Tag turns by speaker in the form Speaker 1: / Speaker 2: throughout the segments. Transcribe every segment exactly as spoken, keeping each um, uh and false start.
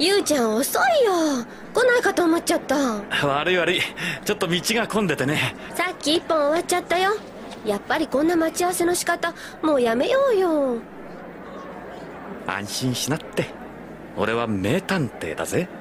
Speaker 1: ゆうちゃん遅いよ。来ないかと思っちゃった。
Speaker 2: 悪い悪い、ちょっと道が混んでてね。
Speaker 1: さっき一本終わっちゃったよ。やっぱりこんな待ち合わせの仕方もうやめようよ。
Speaker 2: 安心しなって、俺は名探偵だぜ。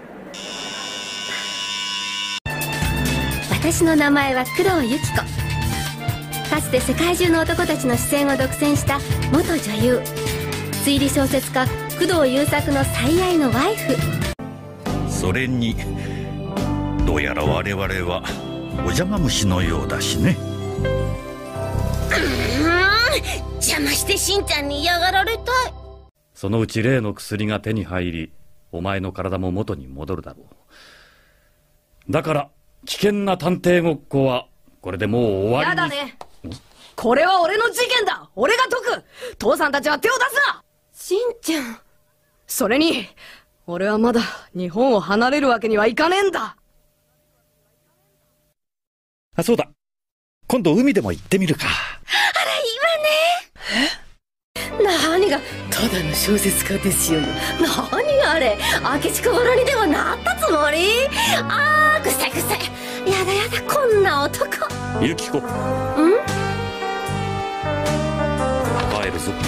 Speaker 1: 私の名前は工藤由紀子。かつて世界中の男たちの視線を独占した元女優、推理小説家工藤優作の最愛のワイフ。
Speaker 3: それにどうやら我々はお邪魔虫のようだしね。
Speaker 1: うーん、邪魔してしんちゃんに嫌がられたい。
Speaker 4: そのうち例の薬が手に入り、お前の体も元に戻るだろう。だから危険な探偵ごっこはこれでもう終わりに。
Speaker 5: やだね。これは俺の事件だ。俺が解く。父さんたちは手を出すな。
Speaker 1: しんちゃん。
Speaker 5: それに俺はまだ日本を離れるわけにはいかねえんだ。
Speaker 3: あ、そうだ、今度海でも行ってみるか。
Speaker 1: あらいいわね。え？何がただの小説家ですよね。何あれ、明智小五郎にでもなったつもり？あー、くさいくさい。やだやだ、こんな男。
Speaker 4: ユキコ。ん？帰るぞ。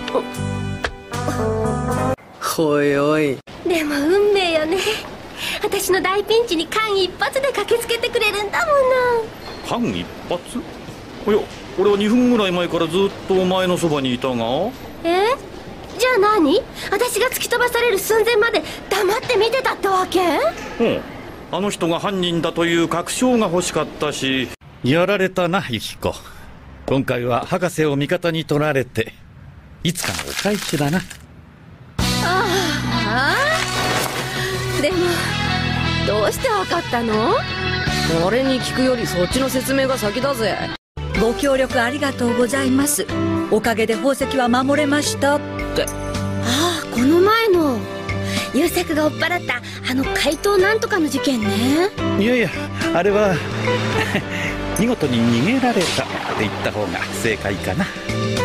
Speaker 5: おいおい。
Speaker 1: でも運命よね。私の大ピンチに間一髪で駆けつけてくれるんだも
Speaker 2: 間一髪？いや、俺はにふんぐらい前からずっとお前のそばにいたが。
Speaker 1: え？じゃあ何？私が突き飛ばされる寸前まで黙って見てたってわけ？
Speaker 2: うん、あの人が犯人だという確証が欲しかったし。
Speaker 3: やられたな、ユキコ。今回は博士を味方に取られていつかのお返しだな。
Speaker 1: ああ、でもどうしてわかったの？
Speaker 5: 俺に聞くよりそっちの説明が先だぜ。
Speaker 6: ご協力ありがとうございます。おかげで宝石は守れましたって。
Speaker 1: ああ、この前の優作が追っ払ったあの怪盗なんとかの事件ね。
Speaker 3: いやいや、あれは見事に逃げられたって言った方が正解かな。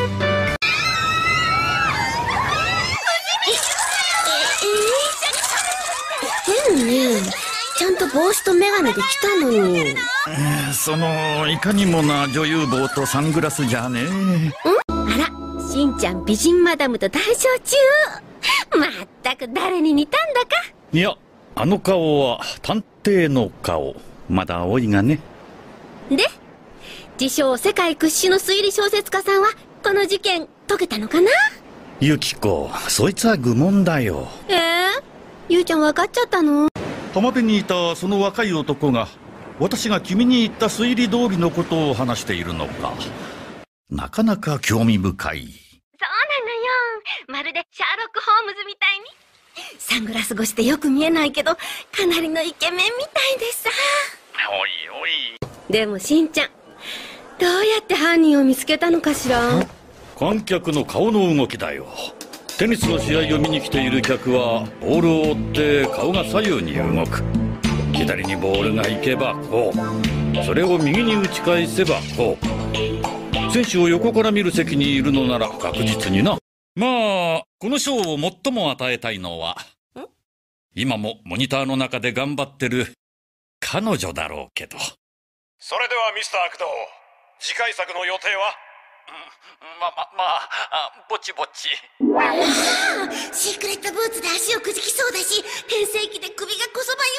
Speaker 1: 変ね、ちゃんと帽子と眼鏡で来たのに。
Speaker 3: えー、そのいかにもな女優帽とサングラスじゃねえ。
Speaker 1: ん？あら、しんちゃん美人マダムと談笑中。まったく誰に似たんだか。
Speaker 3: いや、あの顔は探偵の顔。まだ青いがね。
Speaker 1: で、自称世界屈指の推理小説家さんはこの事件解けたのかな？
Speaker 3: ユキコ、そいつは愚問だよ。
Speaker 1: えー、ゆうちゃん分かっちゃったの？
Speaker 3: 浜辺にいたその若い男が私が君に言った推理通りのことを話しているのか。なかなか興味深い。
Speaker 1: そうなのよ。まるでシャーロック・ホームズみたいに。サングラス越しでよく見えないけどかなりのイケメンみたいでさ。
Speaker 3: おいおい。
Speaker 1: でもしんちゃん、どうやって犯人を見つけたのかしら？
Speaker 3: 観客の顔の動きだよ。テニスの試合を見に来ている客はボールを追って顔が左右に動く。左にボールが行けばこう、それを右に打ち返せばこう。選手を横から見る席にいるのなら確実にな。まあこの賞を最も与えたいのは今もモニターの中で頑張ってる彼女だろうけど。
Speaker 7: それではミスター工藤、次回作の予定は？
Speaker 3: ま、ま、まあ、ぼちぼち。
Speaker 1: シークレットブーツで足をくじきそうだし、変声機で首がこそば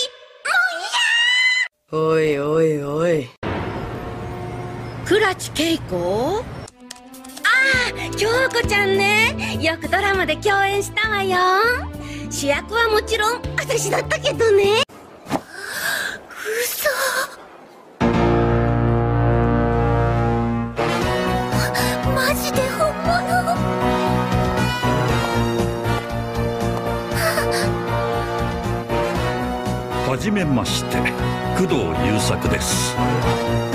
Speaker 1: ゆいし、もういいや。
Speaker 5: おいおいおい。
Speaker 1: 倉知恵子？ああ、京子ちゃんね。よくドラマで共演したわよ。主役はもちろん私だったけどね。嘘。マジで本物？
Speaker 3: はじめまして、工藤優作です。